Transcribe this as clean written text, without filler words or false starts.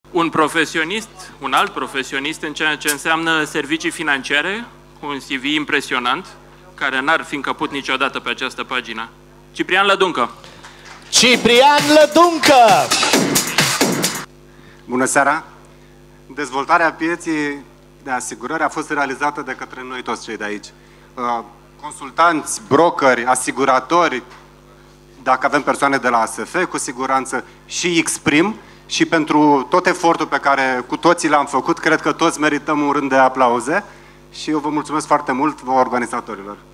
Un profesionist, un alt profesionist în ceea ce înseamnă servicii financiare, cu un CV impresionant, care n-ar fi încăput niciodată pe această pagină. Ciprian Lăduncă. Ciprian Lăduncă! Bună seara! Dezvoltarea pieței de asigurări a fost realizată de către noi toți cei de aici. Consultanți, brokeri, asiguratori, dacă avem persoane de la ASF, cu siguranță, și Xprim, și pentru tot efortul pe care cu toții l-am făcut, cred că toți merităm un rând de aplauze și eu vă mulțumesc foarte mult, vouă organizatorilor.